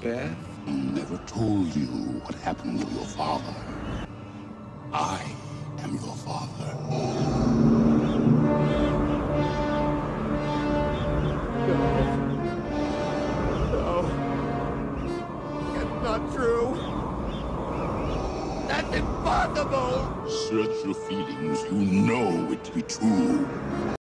Beth? Never told you what happened to your father. I am your father. No. It's not true. That's impossible! Search your feelings. You know it to be true.